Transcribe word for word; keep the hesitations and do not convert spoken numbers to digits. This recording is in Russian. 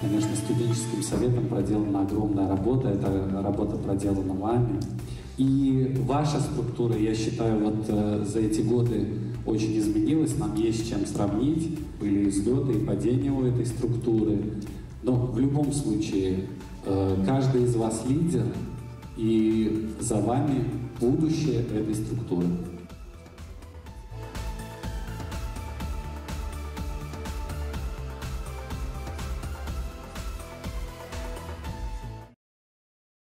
Конечно, студенческим советом проделана огромная работа, это работа проделана вами. И ваша структура, я считаю, вот э, за эти годы очень изменилась, нам есть с чем сравнить, были взлеты и падения у этой структуры. Но в любом случае, э, каждый из вас лидер, и за вами будущее этой структуры.